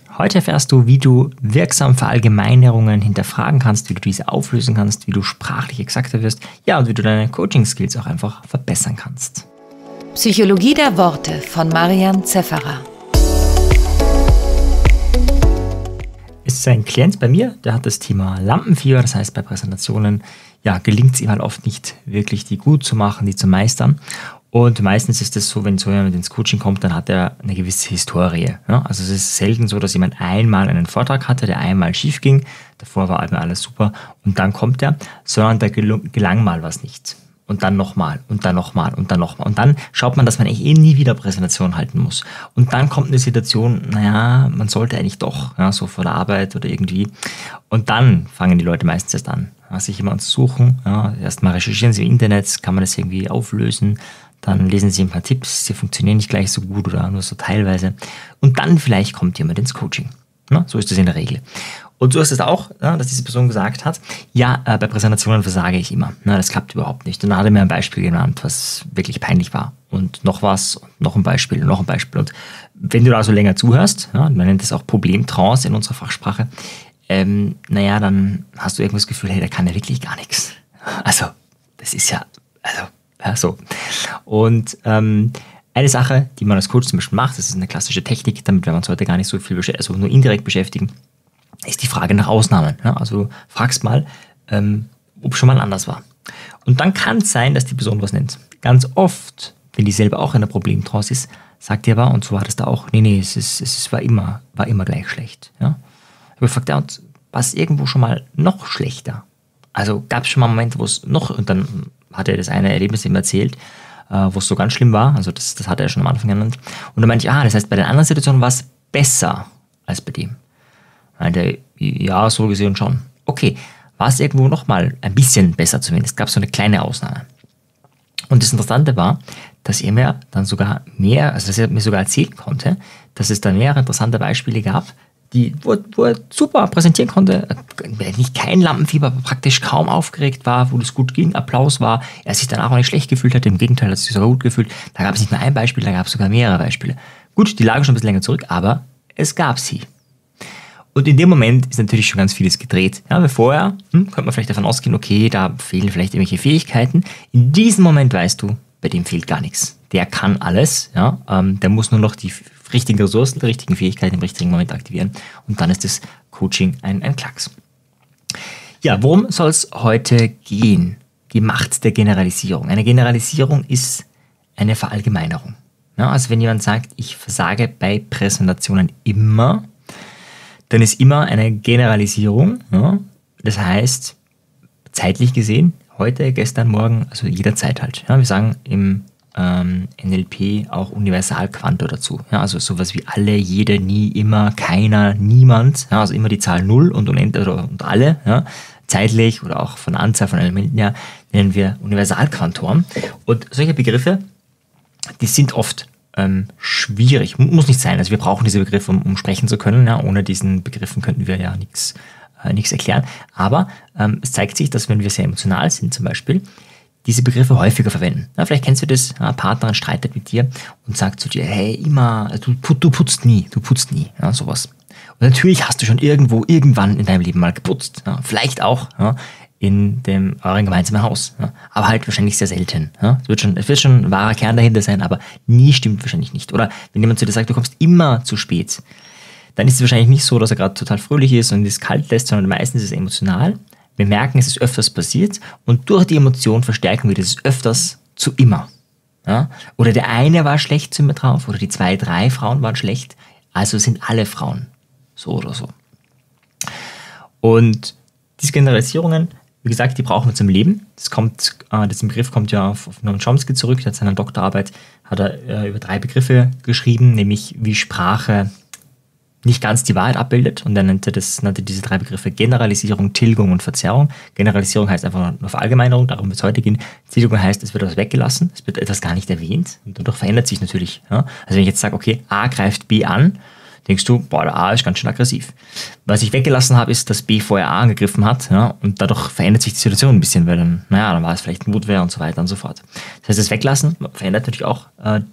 Heute erfährst du, wie du wirksam Verallgemeinerungen hinterfragen kannst, wie du diese auflösen kannst, wie du sprachlich exakter wirst, ja, und wie du deine Coaching-Skills auch einfach verbessern kannst. Psychologie der Worte von Marian Zefferer. Ist ein Klient bei mir, der hat das Thema Lampenfieber, das heißt bei Präsentationen, gelingt es ihm halt oft nicht wirklich, die gut zu machen, die zu meistern. Und meistens ist es so, wenn so jemand ins Coaching kommt, dann hat er eine gewisse Historie. Ja? Also es ist selten so, dass jemand einmal einen Vortrag hatte, der einmal schief ging, davor war alles super und dann kommt er, sondern da gelang mal was nicht. Und dann nochmal und dann nochmal und dann nochmal. Und dann schaut man, dass man eigentlich nie wieder Präsentation halten muss. Und dann kommt eine Situation, man sollte eigentlich doch, so vor der Arbeit oder irgendwie. Und dann fangen die Leute meistens erst an, sich jemanden zu suchen. Erstmal recherchieren sie im Internet, kann man das irgendwie auflösen. Dann lesen sie ein paar Tipps, sie funktionieren nicht gleich so gut oder nur so teilweise. Und dann vielleicht kommt jemand ins Coaching. So ist das in der Regel. Und so ist es auch, dass diese Person gesagt hat, bei Präsentationen versage ich immer. Das klappt überhaupt nicht. Und dann hat er mir ein Beispiel genannt, was wirklich peinlich war. Und noch was, und noch ein Beispiel, und noch ein Beispiel. Und wenn du da so länger zuhörst, man nennt das auch Problemtrance in unserer Fachsprache, dann hast du irgendwas das Gefühl, hey, der kann ja wirklich gar nichts. Also, das ist so. Und eine Sache, die man als Coach zum Beispiel macht, das ist eine klassische Technik, damit werden wir uns heute gar nicht so viel nur indirekt beschäftigen, ist die Frage nach Ausnahmen. Also du fragst mal, ob schon mal anders war. Und dann kann es sein, dass die Person was nennt. Ganz oft, wenn die selber auch in der Problemtrance ist, sagt die aber, und so war das da auch, es war immer gleich schlecht. Ja? Ich habe gefragt, und war es irgendwo schon mal noch schlechter? Also gab es schon mal Momente, wo es noch, und dann hat er das eine Erlebnis ihm erzählt, wo es so ganz schlimm war, also das hat er schon am Anfang genannt. Und dann meinte ich, das heißt, bei den anderen Situationen war es besser als bei dem. Meinte er, so gesehen schon. Okay, war es irgendwo nochmal ein bisschen besser zumindest, gab es so eine kleine Ausnahme. Und das Interessante war, dass er mir dann sogar dass er mir sogar erzählen konnte, dass es da mehrere interessante Beispiele gab, wo er super präsentieren konnte, nicht kein Lampenfieber, aber praktisch kaum aufgeregt war, wo das gut ging, Applaus war, er sich danach auch nicht schlecht gefühlt hat, im Gegenteil, hat sich sogar gut gefühlt. Da gab es nicht nur ein Beispiel, da gab es sogar mehrere Beispiele. Gut, die lagen schon ein bisschen länger zurück, aber es gab sie. Und in dem Moment ist natürlich schon ganz vieles gedreht. Weil vorher könnte man vielleicht davon ausgehen, okay, da fehlen vielleicht irgendwelche Fähigkeiten. In diesem Moment weißt du, bei dem fehlt gar nichts. Der kann alles, der muss nur noch die richtigen Ressourcen, die richtigen Fähigkeiten im richtigen Moment aktivieren. Und dann ist das Coaching ein Klacks. Worum soll es heute gehen? Die Macht der Generalisierung. Eine Generalisierung ist eine Verallgemeinerung. Also wenn jemand sagt, ich versage bei Präsentationen immer, dann ist immer eine Generalisierung. Das heißt, zeitlich gesehen, heute, gestern, morgen, also jederzeit halt. Wir sagen im NLP auch Universalquanto dazu. Also sowas wie alle, jede, nie, immer, keiner, niemand. Also immer die Zahl 0 und unendlich und alle. Zeitlich oder auch von der Anzahl von Elementen nennen wir Universalquantoren. Und solche Begriffe, die sind oft schwierig, muss nicht sein. Also wir brauchen diese Begriffe, um sprechen zu können. Ohne diesen Begriffen könnten wir nichts erklären. Aber es zeigt sich, dass wenn wir sehr emotional sind zum Beispiel, diese Begriffe häufiger verwenden. Vielleicht kennst du das, Partnerin streitet mit dir und sagt zu dir, hey, immer, du putzt nie, sowas. Und natürlich hast du schon irgendwann in deinem Leben mal geputzt. Vielleicht auch in eurem gemeinsamen Haus. Aber halt wahrscheinlich sehr selten. Es wird schon ein wahrer Kern dahinter sein, aber nie stimmt wahrscheinlich nicht. Oder wenn jemand zu dir sagt, du kommst immer zu spät, dann ist es wahrscheinlich nicht so, dass er gerade total fröhlich ist und es kalt lässt, sondern meistens ist es emotional. Wir merken, es ist öfters passiert und durch die Emotion verstärken wir das öfters zu immer. Oder der eine war schlecht zu mir drauf oder die 2, 3 Frauen waren schlecht, also sind alle Frauen so oder so. Und diese Generalisierungen, wie gesagt, die brauchen wir zum Leben. Dieser Begriff kommt ja auf Noam Chomsky zurück. Der hat seine Doktorarbeit über 3 Begriffe geschrieben, nämlich wie Sprache nicht ganz die Wahrheit abbildet. Und er nannte diese 3 Begriffe Generalisierung, Tilgung und Verzerrung. Generalisierung heißt einfach nur Verallgemeinerung, darum wird es heute gehen. Tilgung heißt, es wird etwas weggelassen, es wird etwas gar nicht erwähnt und dadurch verändert sich natürlich. Also wenn ich jetzt sage, okay, A greift B an, denkst du, der A ist ganz schön aggressiv. Was ich weggelassen habe, ist, dass B vorher A angegriffen hat, und dadurch verändert sich die Situation ein bisschen, weil dann war es vielleicht Notwehr und so weiter und so fort. Das heißt, das Weglassen verändert natürlich auch die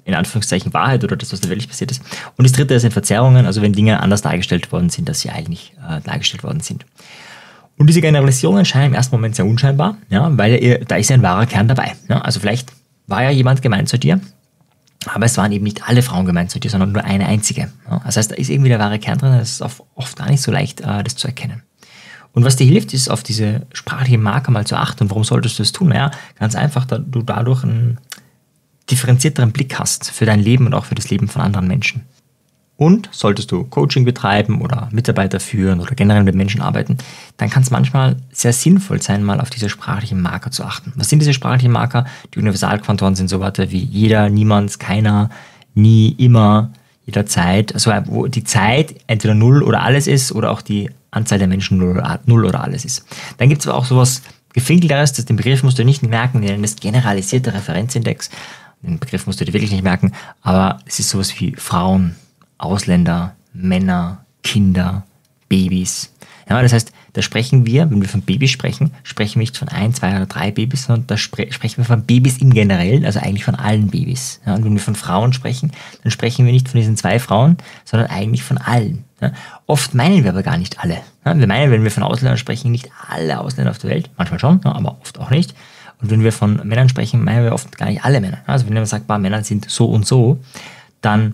in Anführungszeichen Wahrheit oder das, was da wirklich passiert ist. Und das dritte sind Verzerrungen, also wenn Dinge anders dargestellt worden sind, als sie eigentlich dargestellt worden sind. Und diese Generalisierungen scheinen im ersten Moment sehr unscheinbar, ja, weil da ist ja ein wahrer Kern dabei. Ja. Also vielleicht war ja jemand gemeint zu dir, aber es waren eben nicht alle Frauen gemeint zu dir, sondern nur eine einzige. Ja. Das heißt, da ist irgendwie der wahre Kern drin, das ist oft gar nicht so leicht, das zu erkennen. Und was dir hilft, ist, auf diese sprachlichen Marker mal zu achten. Und warum solltest du das tun? Naja, ganz einfach, da du dadurch einen differenzierteren Blick hast für dein Leben und auch für das Leben von anderen Menschen. Und solltest du Coaching betreiben oder Mitarbeiter führen oder generell mit Menschen arbeiten, dann kann es manchmal sehr sinnvoll sein, mal auf diese sprachlichen Marker zu achten. Was sind diese sprachlichen Marker? Die Universalquantoren sind so Wörter wie jeder, niemand, keiner, nie, immer, jederzeit. Also wo die Zeit entweder 0 oder alles ist oder auch die Anzahl der Menschen 0 oder alles ist. Dann gibt es aber auch sowas Gefinkelteres, den Begriff musst du nicht merken, wir nennen das generalisierte Referenzindex. Den Begriff musst du dir wirklich nicht merken, aber es ist sowas wie Frauen, Ausländer, Männer, Kinder, Babys. Ja, das heißt, da sprechen wir, wenn wir von Babys sprechen, sprechen wir nicht von 1, 2 oder 3 Babys, sondern da sprechen wir von Babys im Generellen, also eigentlich von allen Babys. Ja, und wenn wir von Frauen sprechen, dann sprechen wir nicht von diesen 2 Frauen, sondern eigentlich von allen. Ja, oft meinen wir aber gar nicht alle. Ja, wir meinen, wenn wir von Ausländern sprechen, nicht alle Ausländer auf der Welt, manchmal schon, ja, aber oft auch nicht. Und wenn wir von Männern sprechen, meinen wir oft gar nicht alle Männer. Also wenn man sagt, Männer sind so und so, dann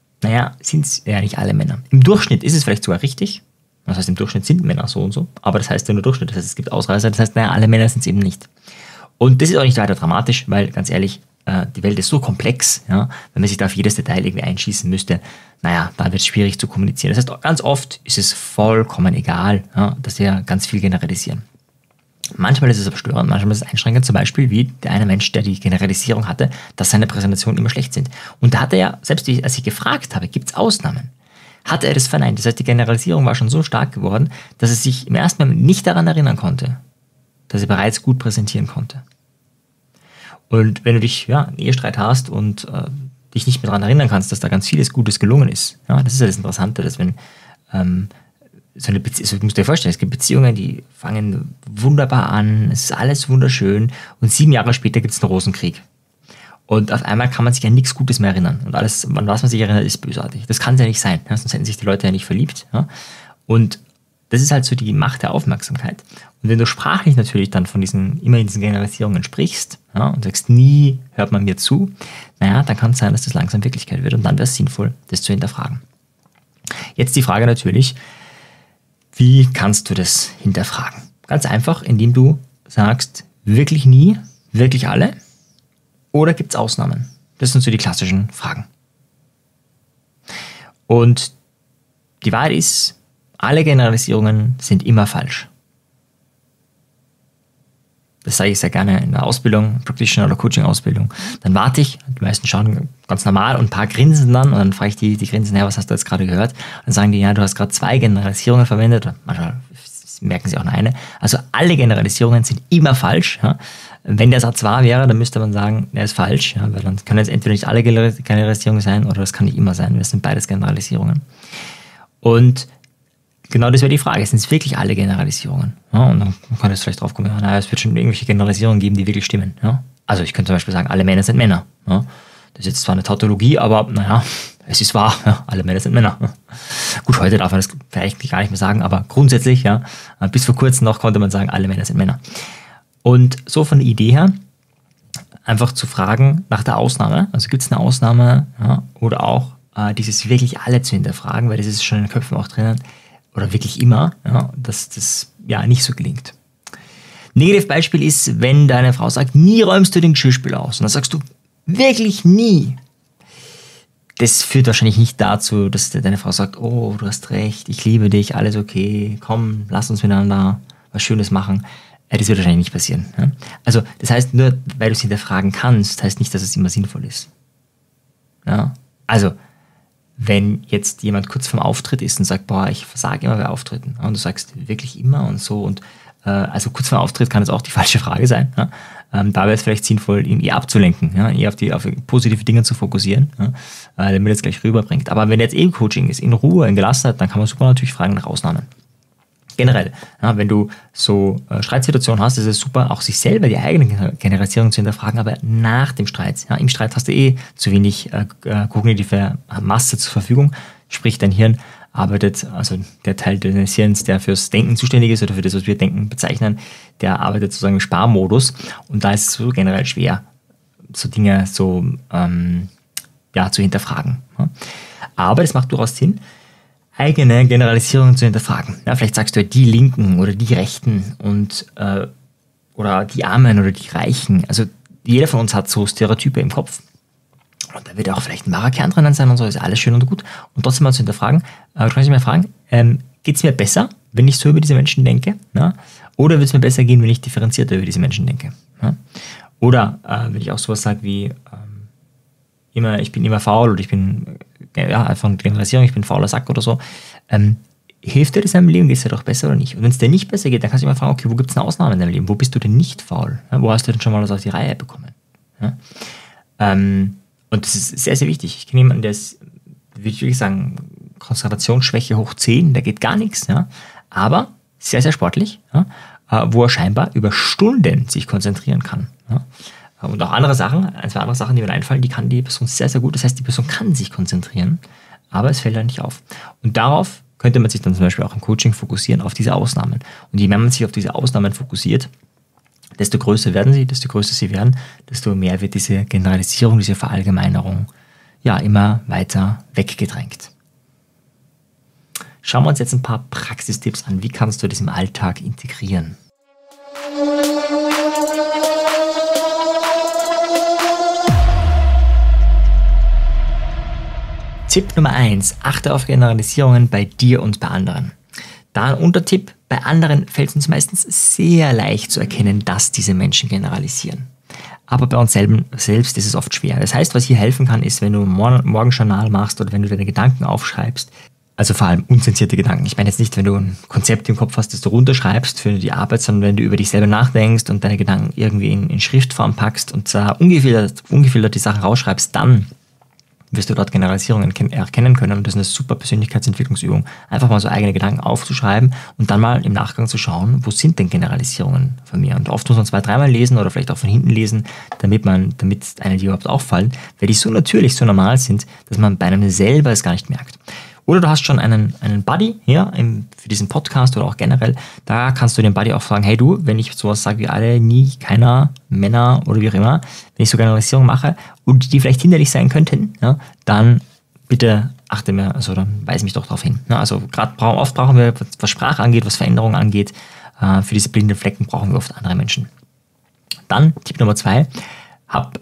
sind es ja nicht alle Männer. Im Durchschnitt ist es vielleicht sogar richtig. Das heißt, im Durchschnitt sind Männer so und so. Aber das heißt ja nur Durchschnitt. Das heißt, es gibt Ausreißer. Das heißt, alle Männer sind es eben nicht. Und das ist auch nicht weiter dramatisch, weil ganz ehrlich, die Welt ist so komplex, ja, wenn man sich da auf jedes Detail irgendwie einschießen müsste, dann wird es schwierig zu kommunizieren. Das heißt, ganz oft ist es vollkommen egal, ja, dass wir ganz viel generalisieren. Manchmal ist es aber störend, manchmal ist es einschränkend, zum Beispiel wie der eine Mensch, der die Generalisierung hatte, dass seine Präsentationen immer schlecht sind. Und da hat er ja, selbst als ich gefragt habe, gibt es Ausnahmen, hatte er das verneint. Das heißt, die Generalisierung war schon so stark geworden, dass er sich im ersten Moment nicht daran erinnern konnte, dass er bereits gut präsentieren konnte. Und wenn du einen Ehestreit hast und dich nicht mehr daran erinnern kannst, dass da ganz vieles Gutes gelungen ist, ja, das ist ja das Interessante, dass wenn so eine Beziehung, du musst dir vorstellen, es gibt Beziehungen, die fangen wunderbar an, es ist alles wunderschön und 7 Jahre später gibt es einen Rosenkrieg. Und auf einmal kann man sich an nichts Gutes mehr erinnern. Und alles, an was man sich erinnert, ist bösartig. Das kann es ja nicht sein, ja? Sonst hätten sich die Leute ja nicht verliebt. Ja? Und das ist halt so die Macht der Aufmerksamkeit. Und wenn du sprachlich natürlich dann von diesen Generalisierungen sprichst, ja, und sagst, nie hört man mir zu, dann kann es sein, dass das langsam Wirklichkeit wird. Und dann wäre es sinnvoll, das zu hinterfragen. Jetzt die Frage natürlich, wie kannst du das hinterfragen? Ganz einfach, indem du sagst, wirklich nie, wirklich alle, oder gibt es Ausnahmen? Das sind so die klassischen Fragen. Und die Wahrheit ist, alle Generalisierungen sind immer falsch. Das sage ich sehr gerne in der Ausbildung, Practitioner- oder Coaching-Ausbildung. Dann warte ich, die meisten schauen ganz normal und ein paar grinsen dann und dann frage ich die grinsen, was hast du jetzt gerade gehört? Dann sagen die, du hast gerade 2 Generalisierungen verwendet, oder manchmal merken sie auch nur eine. Also alle Generalisierungen sind immer falsch. Ja. Wenn der Satz wahr wäre, dann müsste man sagen, er ist falsch, ja, weil dann können jetzt entweder nicht alle Generalisierungen sein oder das kann nicht immer sein, das sind beides Generalisierungen. Und genau das wäre die Frage, sind es wirklich alle Generalisierungen? Ja, und dann kann es vielleicht drauf kommen, es wird schon irgendwelche Generalisierungen geben, die wirklich stimmen. Ja? Also ich könnte zum Beispiel sagen, alle Männer sind Männer. Ja? Das ist jetzt zwar eine Tautologie, aber es ist wahr, ja? Alle Männer sind Männer. Ja? Gut, heute darf man das vielleicht gar nicht mehr sagen, aber grundsätzlich, bis vor kurzem noch konnte man sagen, alle Männer sind Männer. Und so von der Idee her, einfach zu fragen nach der Ausnahme, also gibt es eine Ausnahme, oder auch dieses wirklich alle zu hinterfragen, weil das ist schon in den Köpfen auch drinnen, oder wirklich immer, dass das nicht so gelingt. Negativbeispiel ist, wenn deine Frau sagt, nie räumst du den Geschirrspüler aus. Und dann sagst du, wirklich nie. Das führt wahrscheinlich nicht dazu, dass deine Frau sagt, oh, du hast recht, ich liebe dich, alles okay, komm, lass uns miteinander was Schönes machen. Das wird wahrscheinlich nicht passieren. Also das heißt, nur weil du es hinterfragen kannst, heißt nicht, dass es immer sinnvoll ist. Ja? Also, wenn jetzt jemand kurz vorm Auftritt ist und sagt, ich versage immer bei Auftritten, und du sagst wirklich immer und so, und also kurz vorm Auftritt kann es auch die falsche Frage sein. Ja? Da wäre es vielleicht sinnvoll, ihn eher abzulenken, eher auf positive Dinge zu fokussieren, damit er es gleich rüberbringt. Aber wenn jetzt Coaching ist, in Ruhe, in Gelassenheit, dann kann man super natürlich fragen nach Ausnahmen. Generell, ja, wenn du so Streitsituationen hast, ist es super, auch sich selber die eigene Generalisierung zu hinterfragen, aber nach dem Streit. Ja, im Streit hast du zu wenig kognitive Masse zur Verfügung, sprich dein Hirn arbeitet, also der Teil deines Hirns, der fürs Denken zuständig ist oder für das, was wir Denken bezeichnen, der arbeitet sozusagen im Sparmodus und da ist es so generell schwer, so Dinge so zu hinterfragen. Ja. Aber es macht durchaus Sinn, eigene Generalisierungen zu hinterfragen. Ja, vielleicht sagst du die Linken oder die Rechten und oder die Armen oder die Reichen. Also jeder von uns hat so Stereotype im Kopf. Und da wird auch vielleicht ein wahrer Kern drinnen sein und so, ist alles schön und gut. Und trotzdem mal zu hinterfragen, du kannst dich mal fragen, geht es mir besser, wenn ich so über diese Menschen denke? Ja? Oder wird es mir besser gehen, wenn ich differenzierter über diese Menschen denke? Ja? Oder wenn ich auch sowas sage wie, ich bin immer faul oder ich bin, einfach eine Generalisierung, ich bin ein fauler Sack oder so, hilft dir das in deinem Leben, geht es dir doch besser oder nicht? Und wenn es dir nicht besser geht, dann kannst du dich mal fragen, okay, wo gibt es eine Ausnahme in deinem Leben? Wo bist du denn nicht faul? Ja? Wo hast du denn schon mal was auf die Reihe bekommen? Ja? Und das ist sehr, sehr wichtig. Ich kenne jemanden, der ist, würde ich wirklich sagen, Konzentrationsschwäche hoch 10, da geht gar nichts, ja? Aber sehr, sehr sportlich, ja? Wo er scheinbar über Stunden sich konzentrieren kann. Ja? Und auch andere Sachen, ein, zwei andere Sachen, die mir einfallen, die kann die Person sehr, sehr gut. Das heißt, die Person kann sich konzentrieren, aber es fällt dann nicht auf. Und darauf könnte man sich dann zum Beispiel auch im Coaching fokussieren, auf diese Ausnahmen. Und je mehr man sich auf diese Ausnahmen fokussiert, desto größer werden sie, desto größer sie werden, desto mehr wird diese Generalisierung, diese Verallgemeinerung immer weiter weggedrängt. Schauen wir uns jetzt ein paar Praxistipps an. Wie kannst du das im Alltag integrieren? Tipp Nummer 1. Achte auf Generalisierungen bei dir und bei anderen. Da ein Untertipp, bei anderen fällt es uns meistens sehr leicht zu erkennen, dass diese Menschen generalisieren. Aber bei uns selbst ist es oft schwer. Das heißt, was hier helfen kann, ist, wenn du Morgenjournal machst oder wenn du deine Gedanken aufschreibst, also vor allem unzensierte Gedanken. Ich meine jetzt nicht, wenn du ein Konzept im Kopf hast, das du runterschreibst für die Arbeit, sondern wenn du über dich selber nachdenkst und deine Gedanken irgendwie in Schriftform packst und ungefiltert die Sachen rausschreibst, dann wirst du dort Generalisierungen erkennen können und das ist eine super Persönlichkeitsentwicklungsübung. Einfach mal so eigene Gedanken aufzuschreiben und dann mal im Nachgang zu schauen, wo sind denn Generalisierungen von mir? Und oft muss man 2-3 Mal lesen oder vielleicht auch von hinten lesen, damit einem die überhaupt auffallen, weil die so natürlich, so normal sind, dass man bei einem selber es gar nicht merkt. Oder du hast schon einen Buddy hier für diesen Podcast oder auch generell, da kannst du den Buddy auch fragen, hey du, wenn ich sowas sage wie alle, nie, keiner, Männer oder wie auch immer, wenn ich so Generalisierung mache und die vielleicht hinderlich sein könnten, ja, dann bitte achte mir, also dann weise mich doch darauf hin. Ja, also oft brauchen wir, was Sprache angeht, was Veränderungen angeht, für diese blinden Flecken brauchen wir oft andere Menschen. Dann Tipp Nummer 2, hab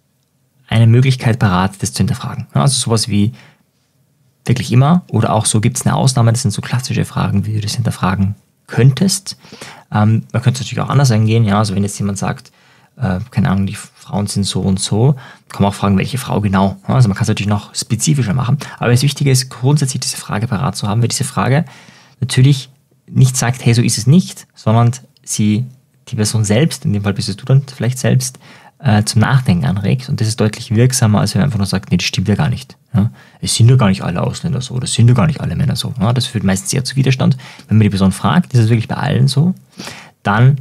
eine Möglichkeit parat, das zu hinterfragen. Ja, also sowas wie wirklich immer oder auch so gibt es eine Ausnahme, das sind so klassische Fragen, wie du das hinterfragen könntest. Man könnte es natürlich auch anders angehen, ja, also wenn jetzt jemand sagt, keine Ahnung, die Frauen sind so und so, kann man auch fragen, welche Frau genau. Ja, also man kann es natürlich noch spezifischer machen, aber das Wichtige ist, grundsätzlich diese Frage parat zu haben, weil diese Frage natürlich nicht sagt, hey, so ist es nicht, sondern die Person selbst, in dem Fall bist du dann vielleicht selbst, zum Nachdenken anregt und das ist deutlich wirksamer, als wenn man einfach nur sagt, nee, das stimmt ja gar nicht. Ja? Es sind ja gar nicht alle Ausländer so, das sind ja gar nicht alle Männer so. Ja? Das führt meistens eher zu Widerstand. Wenn man die Person fragt, ist es wirklich bei allen so, dann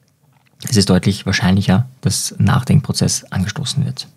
ist es deutlich wahrscheinlicher, dass ein Nachdenkprozess angestoßen wird.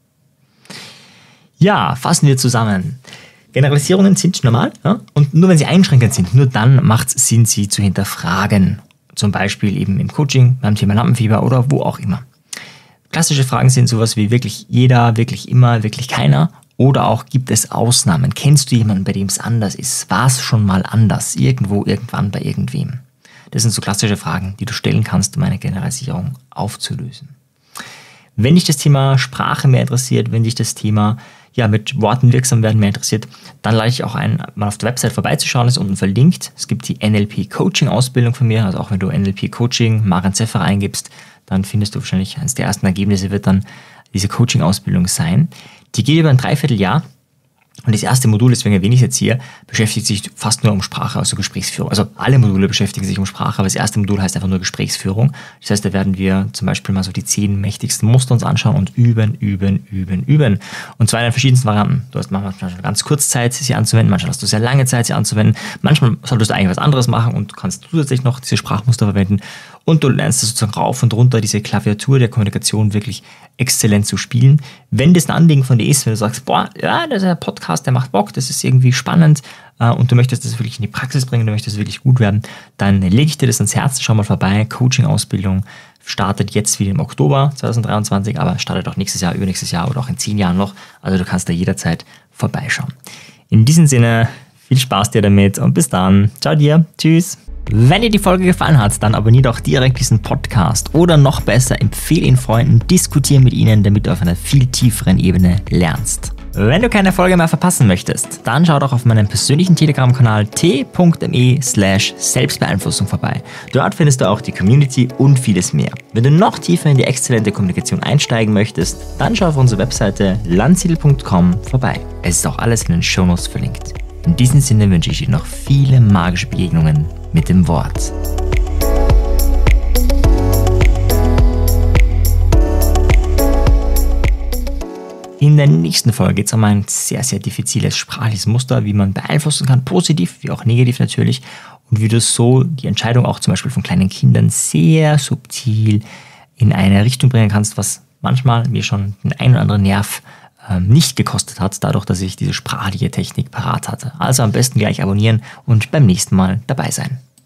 Ja, fassen wir zusammen. Generalisierungen sind normal, ja? Und nur wenn sie einschränkend sind, nur dann macht es Sinn, sie zu hinterfragen. Zum Beispiel eben im Coaching, beim Thema Lampenfieber oder wo auch immer. Klassische Fragen sind sowas wie wirklich jeder, wirklich immer, wirklich keiner oder auch gibt es Ausnahmen? Kennst du jemanden, bei dem es anders ist? War es schon mal anders? Irgendwo, irgendwann, bei irgendwem? Das sind so klassische Fragen, die du stellen kannst, um eine Generalisierung aufzulösen. Wenn dich das Thema Sprache mehr interessiert, wenn dich das Thema mit Worten wirksam werden mehr interessiert, dann lade ich auch ein, mal auf der Website vorbeizuschauen, ist unten verlinkt. Es gibt die NLP-Coaching-Ausbildung von mir, also auch wenn du NLP-Coaching Marian Zeffer eingibst, dann findest du wahrscheinlich eines der ersten Ergebnisse wird dann diese Coaching-Ausbildung sein. Die geht über ein Dreivierteljahr Und das erste Modul, deswegen erwähne ich es jetzt hier, beschäftigt sich fast nur um Sprache, also Gesprächsführung. Also alle Module beschäftigen sich um Sprache, aber das erste Modul heißt einfach nur Gesprächsführung. Das heißt, da werden wir zum Beispiel mal so die 10 mächtigsten Muster uns anschauen und üben. Und zwar in den verschiedensten Varianten. Du hast manchmal schon ganz kurz Zeit, sie anzuwenden, manchmal hast du sehr lange Zeit, sie anzuwenden. Manchmal solltest du eigentlich was anderes machen und kannst zusätzlich noch diese Sprachmuster verwenden. Und du lernst sozusagen rauf und runter diese Klaviatur der Kommunikation wirklich exzellent zu spielen. Wenn das ein Anliegen von dir ist, wenn du sagst, boah, ja, das ist ein Podcast, der macht Bock, das ist irgendwie spannend und du möchtest das wirklich in die Praxis bringen, du möchtest wirklich gut werden, dann lege ich dir das ans Herz, schau mal vorbei. Coaching-Ausbildung startet jetzt wieder im Oktober 2023, aber startet auch nächstes Jahr, übernächstes Jahr oder auch in 10 Jahren noch. Also du kannst da jederzeit vorbeischauen. In diesem Sinne, viel Spaß dir damit und bis dann. Ciao dir. Tschüss. Wenn dir die Folge gefallen hat, dann abonniere doch direkt diesen Podcast oder noch besser, empfehle ihn Freunden, diskutiere mit ihnen, damit du auf einer viel tieferen Ebene lernst. Wenn du keine Folge mehr verpassen möchtest, dann schau doch auf meinem persönlichen Telegram-Kanal t.me/Selbstbeeinflussung vorbei. Dort findest du auch die Community und vieles mehr. Wenn du noch tiefer in die exzellente Kommunikation einsteigen möchtest, dann schau auf unsere Webseite landsiedel.com vorbei. Es ist auch alles in den Shownotes verlinkt. In diesem Sinne wünsche ich dir noch viele magische Begegnungen mit dem Wort. In der nächsten Folge geht es um ein sehr, sehr diffiziles sprachliches Muster, wie man beeinflussen kann, positiv wie auch negativ natürlich, und wie du so die Entscheidung auch zum Beispiel von kleinen Kindern sehr subtil in eine Richtung bringen kannst, was manchmal mir schon den einen oder anderen Nerv nicht gekostet hat, dadurch, dass ich diese sprachliche Technik parat hatte. Also am besten gleich abonnieren und beim nächsten Mal dabei sein.